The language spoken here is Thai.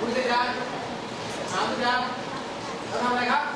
คุณวิทยาถามคุณยาเราทำอะไรครับ